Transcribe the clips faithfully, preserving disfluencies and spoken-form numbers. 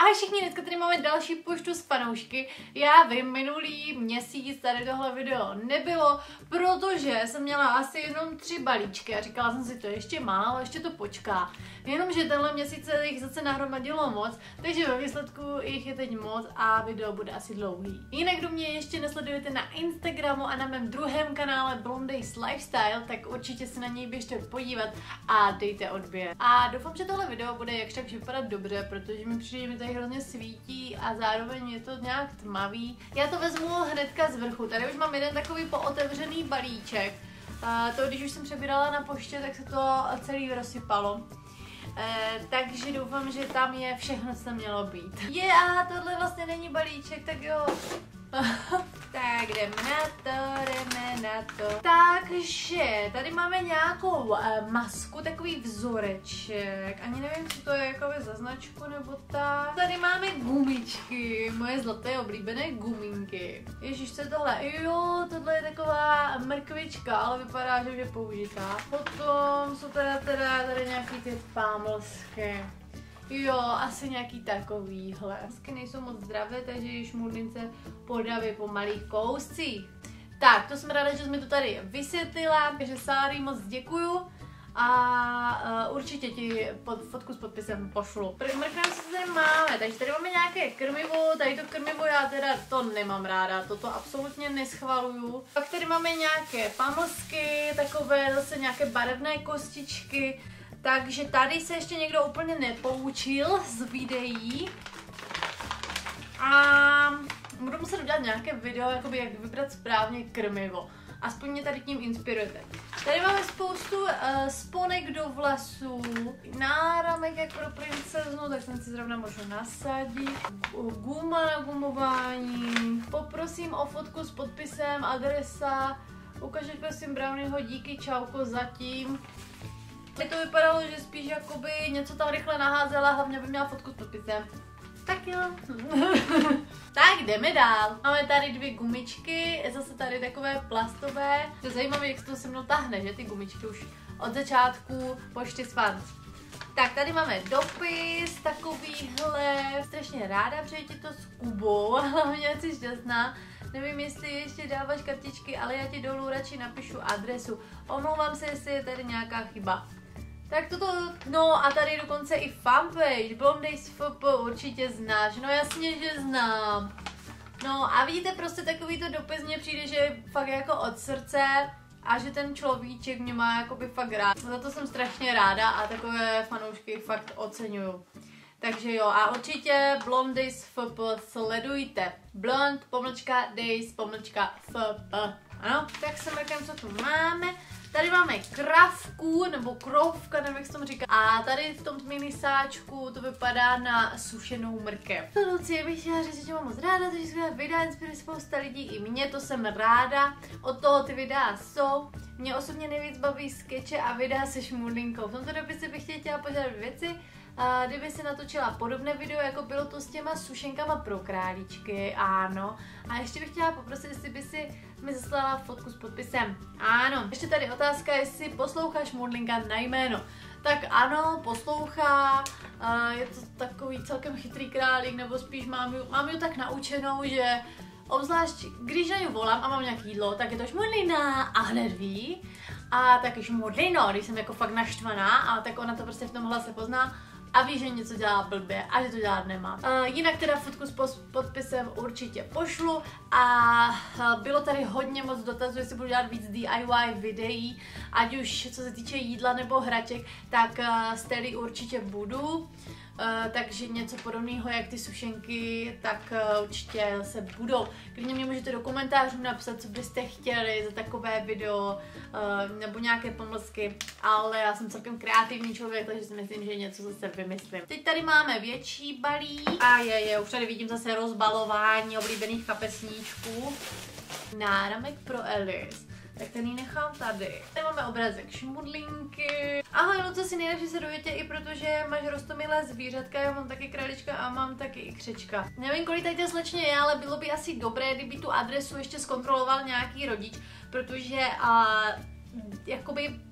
Ahoj všichni, dneska tady máme další poštu z fanoušky. Já vím, minulý měsíc tady tohle video nebylo, protože jsem měla asi jenom tři balíčky a říkala jsem si, to ještě málo, ještě to počká. Jenomže tenhle měsíc se jich zase nahromadilo moc, takže ve výsledku jich je teď moc a video bude asi dlouhý. Jinak, kdo mě ještě nesledujete na Instagramu a na mém druhém kanále Blondays Lifestyle, tak určitě se na něj běžte podívat a dejte odběr. A doufám, že tohle video bude jakž tak vypadat dobře, protože mi přijde, že mi tady hrozně svítí a zároveň je to nějak tmavý. Já to vezmu hnedka z vrchu, tady už mám jeden takový pootevřený balíček. Uh, to, když už jsem přebírala na poště, tak se to celý rozsypalo. Uh, takže doufám, že tam je všechno, co mělo být. Je, yeah, a tohle vlastně není balíček, tak jo. Tak jdeme na to, jdeme na to. Takže tady máme nějakou uh, masku, takový vzoreček. Ani nevím, co to je jako za značku nebo tak. Tady máme gumičky, moje zlaté oblíbené guminky. Ježíš, co je tohle? Jo, tohle je taková mrkvička, ale vypadá, že už je použitá. Potom jsou teda, teda tady nějaký ty pámlsky. Jo, asi nějaký takovýhle. Masky nejsou moc zdravé, takže již šmudlince podaví po malých kouscích. Tak, to jsem ráda, že jsi mi to tady vysvětlila, takže Sári, moc děkuju. A uh, určitě ti pod, fotku s podpisem pošlu. Mrkneme, co tady máme, takže tady máme nějaké krmivo, tady to krmivo já teda to nemám ráda, toto absolutně neschvaluju. Pak tady máme nějaké pamlsky, takové zase nějaké barevné kostičky. Takže tady se ještě někdo úplně nepoučil z videí a budu muset udělat nějaké video, jakoby jak vybrat správně krmivo. Aspoň mě tady tím inspirujete. Tady máme spoustu uh, sponek do vlasů, náramek jak pro princeznu, tak jsem si zrovna můžu nasadit, guma na gumování, poprosím o fotku s podpisem, adresa, ukažte prosím Brownieho, díky, čauko, zatím. To vypadalo, že spíš jakoby něco tam rychle naházela, hlavně by měla fotku s podpisem. Tak jo. Tak jdeme dál. Máme tady dvě gumičky, zase tady takové plastové. To je zajímavé, jak se to se mnou tahne, že ty gumičky už od začátku pošty s fans. Tak tady máme dopis, takovýhle. Strašně ráda, přeji ti to s Kubou, hlavně jsi šťastná. Nevím, jestli ještě dáváš kartičky, ale já ti dolů radši napíšu adresu. Omlouvám se, jestli je tady nějaká chyba. Tak toto, no a tady dokonce i fanpage, Blondays F P určitě znáš, no jasně, že znám. No a vidíte, prostě takovýto dopis mně přijde, že je fakt jako od srdce a že ten človíček mě má jakoby fakt rád. Za to jsem strašně ráda a takové fanoušky fakt oceňuju. Takže jo, a určitě Blondays F P sledujte. Blond, pomlčka, days, pomlčka, F P. Ano, tak se mrkám, co tu máme. Tady máme kravku, nebo krovka, nevím, jak se tomu říká. A tady v tom minisáčku to vypadá na sušenou mrkev. To Lucie, bych chtěla říct, že mám moc ráda, takže skvělé videa inspiruje spousta lidí, i mě, to jsem ráda. Od toho ty videa jsou. Mě osobně nejvíc baví skeče a videa se šmudlinkou. V tomto dopise bych chtěla požádat věci. Uh, kdyby si natočila podobné video, jako bylo to s těma sušenkama pro králíčky, ano. A ještě bych chtěla poprosit, jestli by si mi zaslala fotku s podpisem. Ano. Ještě tady otázka, jestli posloucháš Šmudlinka na jméno. Tak ano, poslouchá, uh, je to takový celkem chytrý králík, nebo spíš mám ju, mám ju tak naučenou, že obzvlášť, když na ní volám a mám nějaký jídlo, tak je to Šmudlina a hned ví. A taky Šmudlino, když jsem jako fakt naštvaná, a tak ona to prostě v tom hlase pozná. A ví, že něco dělá blbě a že to dělat nemá. Uh, jinak teda fotku s podpisem určitě pošlu a uh, bylo tady hodně moc dotazů, jestli budu dělat víc D I Y videí, ať už co se týče jídla nebo hraček, tak uh, stejně určitě budu. Uh, takže něco podobného jak ty sušenky, tak uh, určitě se budou. Klidně mě můžete do komentářů napsat, co byste chtěli za takové video uh, nebo nějaké pomlsky, ale já jsem celkem kreativní člověk, takže si myslím, že něco zase vymyslím. Teď tady máme větší balík a je, je, už tady vidím zase rozbalování oblíbených kapesníčků. Náramek pro Alice. Tak ten ji nechám tady. Tady máme obrázek šmudlinky. Ahoj, Luce, si nejlepší se dovětě i protože máš roztomilé zvířatka, já mám taky králíčka a mám taky i křečka. Nevím, kolik tady slečně je, ale bylo by asi dobré, kdyby tu adresu ještě zkontroloval nějaký rodič, protože a, jakoby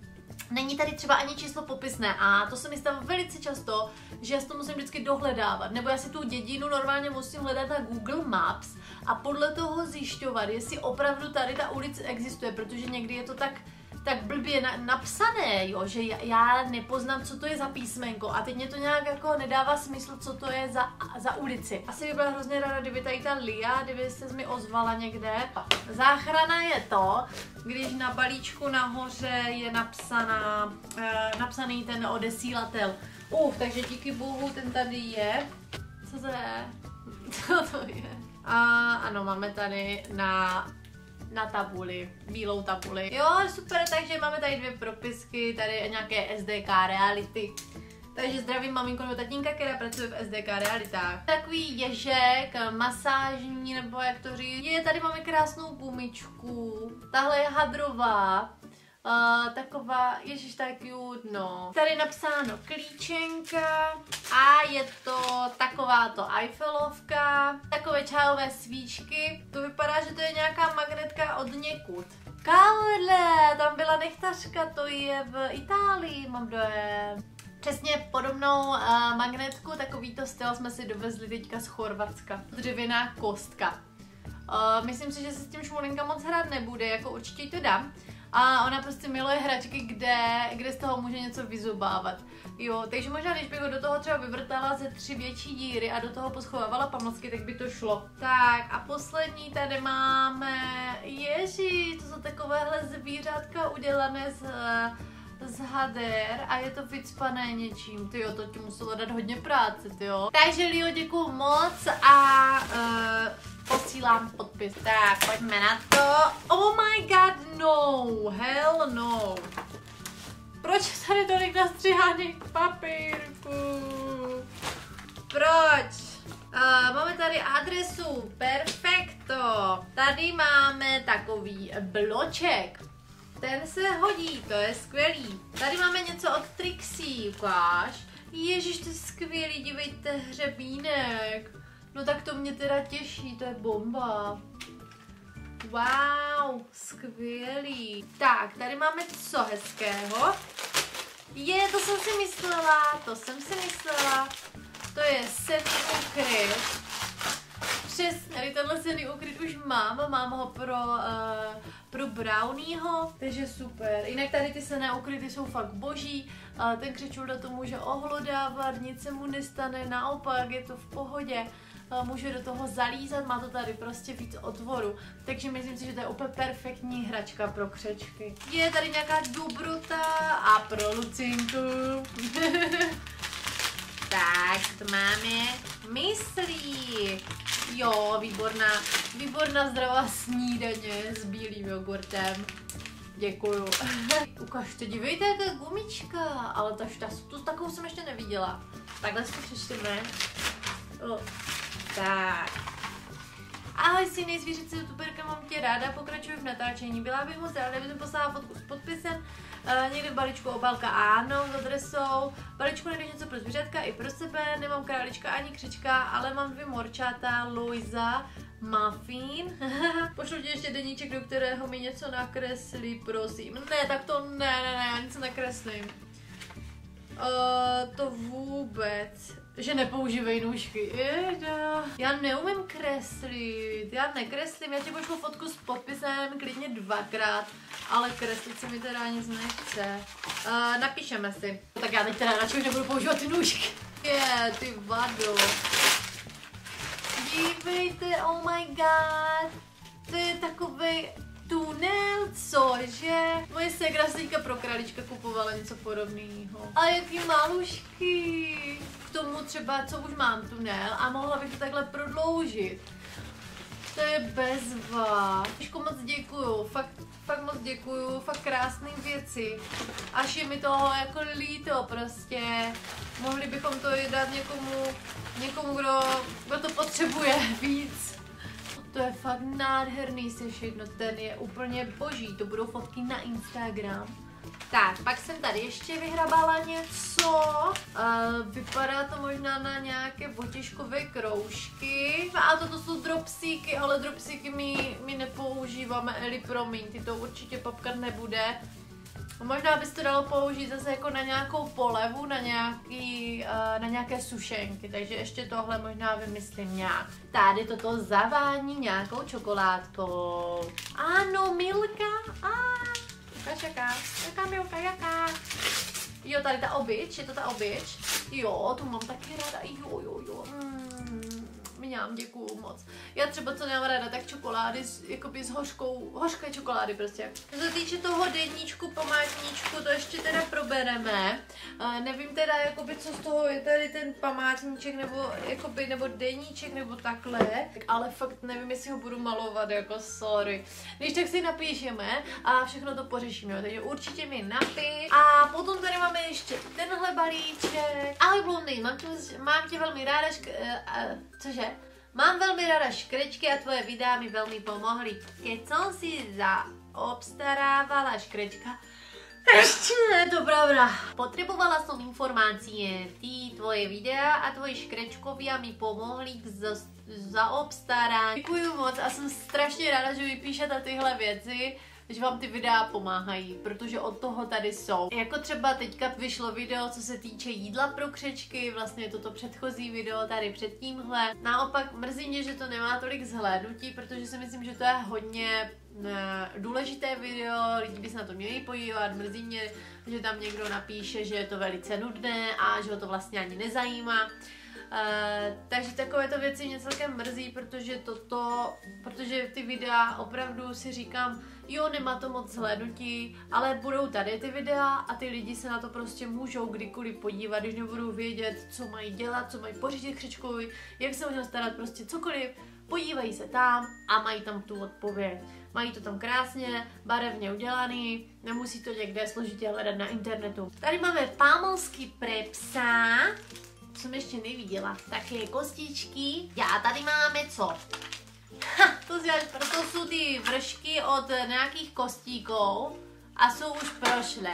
Není tady třeba ani číslo popisné a to se mi stává velice často, že já si to musím vždycky dohledávat, nebo já si tu dědinu normálně musím hledat na Google Maps a podle toho zjišťovat, jestli opravdu tady ta ulice existuje, protože někdy je to tak, tak blbě na, napsané, jo, že já, já nepoznám, co to je za písmenko a teď mě to nějak jako nedává smysl, co to je za, za ulici. Asi by byla hrozně ráda, kdyby tady ta Lia, kdyby se mi ozvala někde. Záchrana je to, když na balíčku nahoře je napsaná, eh, napsaný ten odesílatel. Uf, takže díky bohu ten tady je. Co to je? Co to je? A ano, máme tady na na tabuli, bílou tabuli. Jo, super, takže máme tady dvě propisky, tady nějaké S D K reality. Takže zdravím maminku nebo tatínka, která pracuje v S D K realitách. Takový ježek, masážní, nebo jak to říct. Je, tady máme krásnou gumičku. Tahle je hadrová. Uh, taková, ježiš, tak cute, no. Tady je napsáno klíčenka a je to takováto Eiffelovka, takové čajové svíčky. To vypadá, že to je nějaká magnetka od někud. Kále, tam byla nechtařka, to je v Itálii, mám dojem. Přesně podobnou uh, magnetku, takovýto styl jsme si dovezli teďka z Chorvatska. Dřevěná kostka. Uh, myslím si, že se s tím šmolinka moc hrát nebude, jako určitě jí to dám. A ona prostě miluje hračky, kde, kde z toho může něco vyzobávat. Jo, takže možná, když bych ho do toho třeba vyvrtala ze tři větší díry a do toho poschovávala pamlsky, tak by to šlo. Tak a poslední tady máme, ježí, to jsou takovéhle zvířátka udělané z, z hader a je to vycpané něčím. Tyjo, to ti muselo dát hodně práce, tyjo. Takže Lio, děkuju moc a uh, posílám podpis. Tak, pojďme na to. Oh my god, no, hell no. Proč tady tolik nastřihaných papírků? Proč? Uh, máme tady adresu, perfekto. Tady máme takový bloček. Ten se hodí, to je skvělý. Tady máme něco od Trixie, ukáž. Ježiš, to je skvělý, dívejte, hřebínek. No tak to mě teda těší, to je bomba. Wow, skvělý. Tak, tady máme co hezkého. Je, to jsem si myslela, to jsem si myslela. To je senný ukryt. Přesně, tady tenhle senný ukryt už mám, mám ho pro, uh, pro Brownieho, takže super. Jinak tady ty senné ukryty jsou fakt boží. Uh, ten křečulda to může ohlodávat, nic se mu nestane, naopak je to v pohodě. Může do toho zalízat, má to tady prostě víc otvoru. Takže myslím si, že to je úplně perfektní hračka pro křečky. Je tady nějaká Dobruta a pro Lucinku. Tak, to máme myslí. Jo, výborná, výborná zdravá snídaně s bílým jogurtem. Děkuju. Ukažte, dívejte, jaká gumička. Ale ta štas, tu takovou jsem ještě neviděla. Takhle si to přečteme. Oh. Tak. Ahoj, syny, zvířice, youtuberka, mám tě ráda, pokračuji v natáčení. Byla bych moc ráda, kdyby poslala fotku s podpisem. Uh, někde v balíčku obálka, ano, s adresou. V balíčku najdeš něco pro zvířatka i pro sebe. Nemám králička ani křečka, ale mám dvě morčata, Luisa, Muffin. Pošlu ti ještě deníček, do kterého mi něco nakreslí, prosím. Ne, tak to ne, ne, ne, já nic nakreslím. Uh, to vůbec. Že nepoužívej nůžky. Jeda. Já neumím kreslit, já nekreslím, já ti pošlu fotku s podpisem klidně dvakrát, ale kreslit se mi teda nic nechce. Uh, napíšeme si. Tak já teď teda radši už nebudu používat ty nůžky. Je, yeah, ty vado. Dívejte, oh my god. To je takovej tunel, cože? Moje ségra si teďka pro králička kupovala něco podobného. A jaký malušky. K tomu třeba, co už mám tunel a mohla bych to takhle prodloužit. To je bezva. Ježko, moc děkuju, fakt, fakt moc děkuju, fakt krásné věci. Až je mi toho jako líto prostě. Mohli bychom to dát někomu, někomu, kdo, kdo to potřebuje víc. To je fakt nádherný sešit, no ten je úplně boží, to budou fotky na Instagram. Tak, pak jsem tady ještě vyhrabala něco, uh, vypadá to možná na nějaké otěžkové kroužky. A toto jsou dropsíky, ale dropsíky my, my nepoužíváme, Eli, promiň, ty to určitě papkat nebude. Možná bys to dalo použít zase jako na nějakou polevu, na, nějaký, uh, na nějaké sušenky, takže ještě tohle možná vymyslím nějak. Tady toto zavání nějakou čokoládkou. Ano, Milka. A ukáž jaká, jaká Milka, jaká. Jo, tady ta obyč, je to ta obyč. Jo, tu mám taky ráda, jo, jo, jo. Mm, mňám, děkuju moc. Já třeba co nemám ráda, tak čokolády s, jakoby s hořkou, hořké čokolády prostě. Co se týče toho deníčku, památníčku, to ještě teda probereme. Uh, nevím teda, jakoby, co z toho je tady ten památníček, nebo jakoby, nebo deníček, nebo takhle. Ale fakt nevím, jestli ho budu malovat, jako sorry. Když tak si napíšeme a všechno to pořešíme, takže určitě mi napiš. A potom tady máme ještě tenhle balíček. Ahoj Blondý, mám tě, mám tě velmi ráda, šk uh, uh, cože? Mám velmi ráda škrečky a tvoje videa mi veľmi pomohli. Keď som si zaobstarávala škrečka, ešte nie je to pravda. Potrebovala som informácie. Ty, tvoje videa a tvoji škrečkovia mi pomohli k zaobstarání. Děkuju moc a jsem strašně ráda, že vy píšete tyhle věci, že vám ty videa pomáhají, protože od toho tady jsou. Jako třeba teďka vyšlo video, co se týče jídla pro křečky, vlastně toto předchozí video tady před tímhle. Naopak mrzí mě, že to nemá tolik zhlédnutí, protože si myslím, že to je hodně ne, důležité video, lidi by se na to měli podívat. Mrzí mě, že tam někdo napíše, že je to velice nudné a že ho to vlastně ani nezajímá. Uh, takže takovéto věci mě celkem mrzí, protože toto, protože ty videa opravdu si říkám, jo, nemá to moc zhlédnutí, ale budou tady ty videa a ty lidi se na to prostě můžou kdykoliv podívat, když nebudou vědět, co mají dělat, co mají pořídit křečkovi, jak se o něho starat, prostě cokoliv, podívají se tam a mají tam tu odpověď. Mají to tam krásně, barevně udělaný, nemusí to někde složitě hledat na internetu. Tady máme pámolsky pre psa. Jsem ještě neviděla. Také kostičky. A tady máme co? Ha, to, to jsou ty vršky od nějakých kostíků a jsou už prošlé.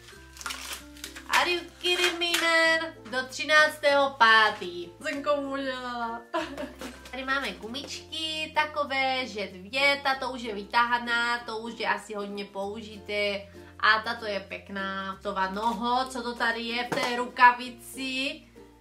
Are you kidding me, man? Do třináctého pátého Jsem komu dělala. Tady máme gumičky takové, že dvě, tato už je vytáhaná, to už je asi hodně použité. A tato je pěkná. To noho, co to tady je v té rukavici?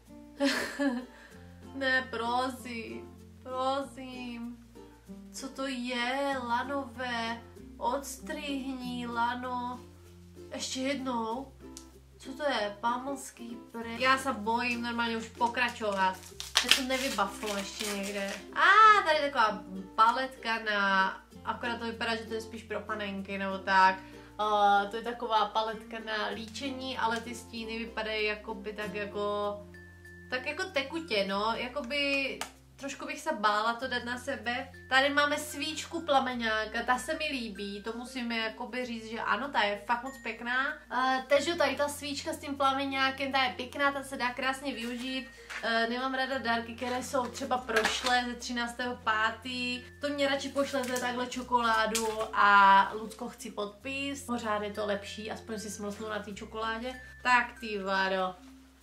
Ne, prosím, prosím. Co to je, lanové? Odstrihni, lano. Ještě jednou. Co to je? Pámolský pre... Já se bojím normálně už pokračovat. Já jsem nevybaflo ještě někde. A ah, tady taková paletka na... Akorát to vypadá, že to je spíš pro panenky nebo tak. Uh, to je taková paletka na líčení, ale ty stíny vypadají jakoby tak jako... Tak jako tekutě, no, jakoby trošku bych se bála to dát na sebe. Tady máme svíčku plameňáka, ta se mi líbí, to musím jakoby říct, že ano, ta je fakt moc pěkná. Uh, takže tady ta svíčka s tím plameňákem, ta je pěkná, ta se dá krásně využít. Uh, nemám ráda dárky, které jsou třeba prošlé ze třináctého pátého To mě radši pošlete takhle čokoládu a Lucko, chci podpis. Pořád je to lepší, aspoň si smlsnu na té čokoládě. Tak ty vado.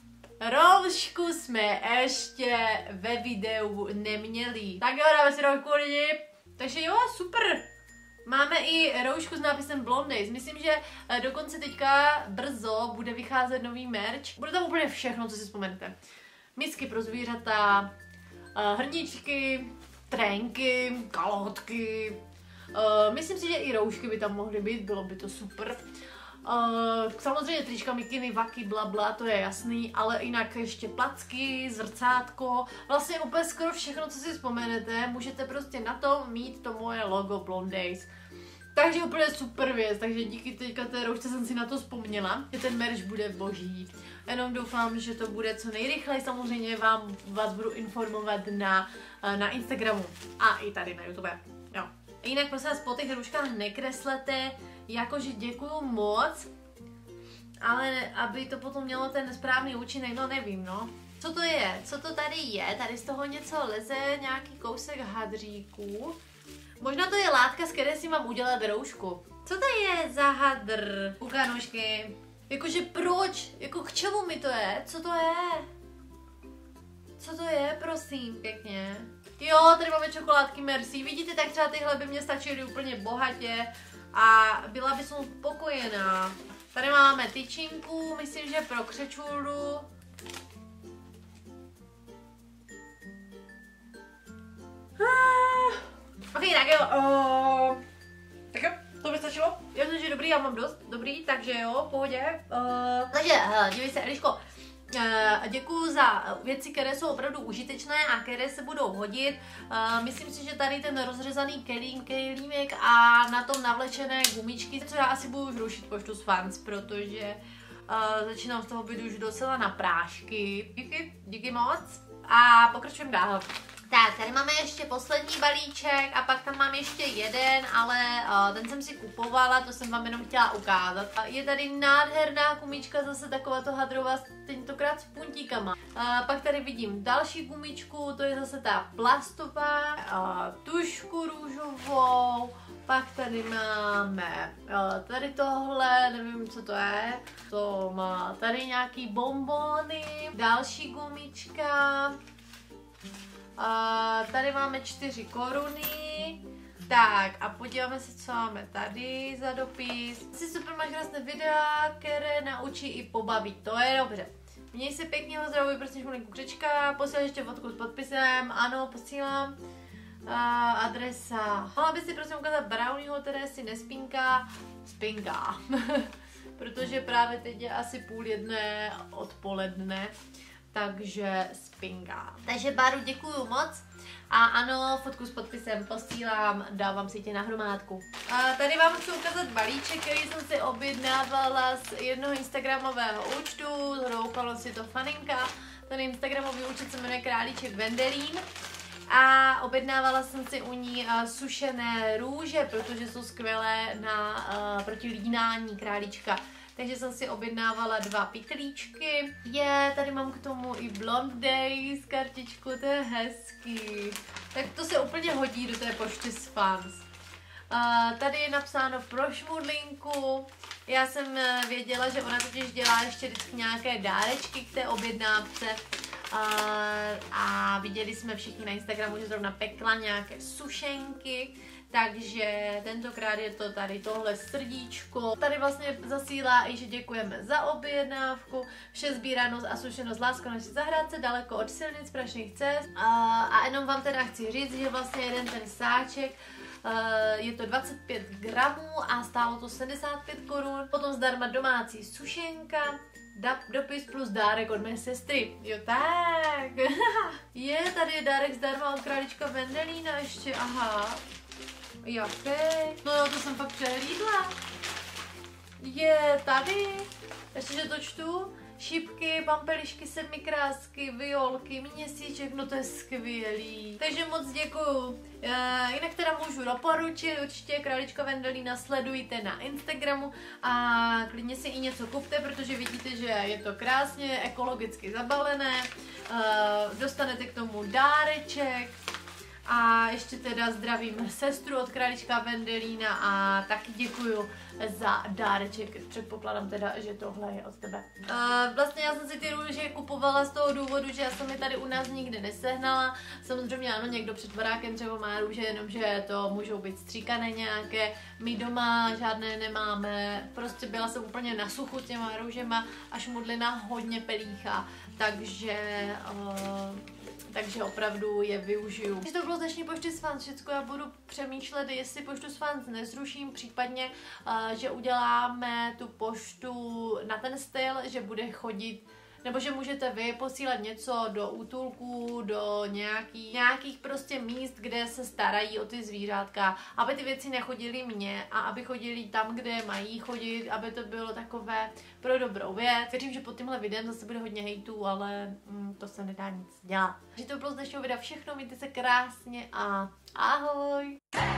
Roušku jsme ještě ve videu neměli. Tak jo, dáme si roušku lidi. Takže jo, super. Máme i roušku s nápisem Blondays. Myslím, že dokonce teďka brzo bude vycházet nový merch. Bude tam úplně všechno, co si vzpomenete. Misky pro zvířata, hrničky, trenky, kalhotky. Myslím si, že i roušky by tam mohly být, bylo by to super. Uh, samozřejmě trička, mikiny, vaky, blabla, to je jasný, ale jinak ještě placky, zrcátko, vlastně úplně skoro všechno, co si vzpomenete, můžete prostě na tom mít to moje logo Blondays. Takže úplně super věc, takže díky teďka té roušce jsem si na to vzpomněla, že ten merch bude boží. Jenom doufám, že to bude co nejrychleji, samozřejmě vám, vás budu informovat na, na Instagramu a i tady na YouTube. Jo. Jinak prosím vás, po těch rouškách nekreslete, jakože děkuju moc, ale aby to potom mělo ten správný účinek, no nevím, no. Co to je? Co to tady je? Tady z toho něco leze, nějaký kousek hadříku. Možná to je látka, z které si mám udělat roušku. Co to je za hadr? Ukanušky. Jakože proč? Jako k čemu mi to je? Co to je? Co to je, prosím, pěkně. Jo, tady máme čokoládky Merci. Vidíte, tak třeba tyhle by mě stačily úplně bohatě a byla by som spokojená. Tady máme tyčinku, myslím, že pro křečůru. Ok, tak jo. Uh, tak jo, to by stačilo. Já myslím, že dobrý, já mám dost dobrý, takže jo, v pohodě. Uh, takže, uh, dívej se, Eliško. Uh, děkuju za věci, které jsou opravdu užitečné a které se budou hodit. Uh, myslím si, že tady ten rozřezaný kelím, kelímek a na tom navlečené gumičky, co já asi budu už rušit poštu z Fans, protože uh, začínám z toho být už docela na prášky. Díky, díky moc a pokračujeme dál. Tak, tady máme ještě poslední balíček a pak tam mám ještě jeden, ale uh, ten jsem si kupovala, to jsem vám jenom chtěla ukázat. Je tady nádherná gumička, zase takováto hadrová, tentokrát s puntíkama. Uh, pak tady vidím další gumičku, to je zase ta plastová, uh, tušku růžovou. Pak tady máme uh, tady tohle, nevím, co to je. To má tady nějaký bonbony, další gumička. Uh, tady máme čtyři koruny. Tak a podíváme se, co máme tady za dopis. Asi super, máš krásné videa, které naučí i pobaví, to je dobře. Měj se pěkně, zdravuji, prosím, šmulinku Křečka, posílám ještě fotku s podpisem, ano, posílám. Uh, adresa. Mohla by si prosím ukázat Brownieho, které si nespínká, spinká. Protože právě teď je asi půl jedné odpoledne. Takže spinga. Takže Báru, děkuju moc. A ano, fotku s podpisem posílám, dávám si tě na hromádku. A tady vám chci ukázat balíček, který jsem si objednávala z jednoho instagramového účtu, zhodou si to faninka. Ten instagramový účet se jmenuje Králíček Vendelín. A objednávala jsem si u ní uh, sušené růže, protože jsou skvělé na uh, proti lídnání králíčka. Takže jsem si objednávala dva pytlíčky. Je, tady mám k tomu i Blond Days kartičku, to je hezký. Tak to se úplně hodí do té pošty z Fans. Uh, tady je napsáno pro šmudlinku. Já jsem věděla, že ona totiž dělá ještě vždycky nějaké dárečky k té objednávce. Uh, a viděli jsme všichni na Instagramu, že zrovna pekla nějaké sušenky. Takže tentokrát je to tady tohle srdíčko. Tady vlastně zasílá i, že děkujeme za objednávku. Vše sbíranost a sušenost lásko naší zahrádce daleko od silnic prašných cest. A, a jenom vám teda chci říct, že vlastně jeden ten sáček uh, je to dvacet pět gramů a stálo to sedmdesát pět korun. Potom zdarma domácí sušenka. Dopis plus dárek od mé sestry. Jo tak. Je tady dárek zdarma od Králíčka Vendelína ještě, aha. Jaké? No jo, to jsem fakt přehlídla. Je tady. Ještě, že to čtu. Šipky, pampelišky, sedmikrásky, violky, měsíček, no to je skvělý. Takže moc děkuju. E, jinak teda můžu doporučit, určitě Králíčka Vendelína sledujte na Instagramu a klidně si i něco kupte, protože vidíte, že je to krásně ekologicky zabalené. E, dostanete k tomu dáreček. A ještě teda zdravím sestru od Králíčka Vendelína a taky děkuju za dáreček. Předpokládám teda, že tohle je od tebe. Uh, vlastně já jsem si ty růže kupovala z toho důvodu, že já jsem je tady u nás nikdy nesehnala. Samozřejmě ano, někdo před barákem třeba má růže, jenomže to můžou být stříkané nějaké. My doma žádné nemáme. Prostě byla jsem úplně na suchu těma růžema, až šmudlina hodně pelíchá. Takže... Uh, takže opravdu je využiju. Když to bylo z dnešní pošty z Fans, všechno já budu přemýšlet, jestli poštu z Fans nezruším, případně, uh, že uděláme tu poštu na ten styl, že bude chodit, nebo že můžete vy posílat něco do útulků, do nějaký, nějakých prostě míst, kde se starají o ty zvířátka, aby ty věci nechodily mně a aby chodili tam, kde mají chodit, aby to bylo takové pro dobrou věc. Věřím, že pod tímhle videem zase bude hodně hejtů, ale mm, to se nedá nic dělat. Takže to bylo z dnešního videa všechno, mějte se krásně a ahoj!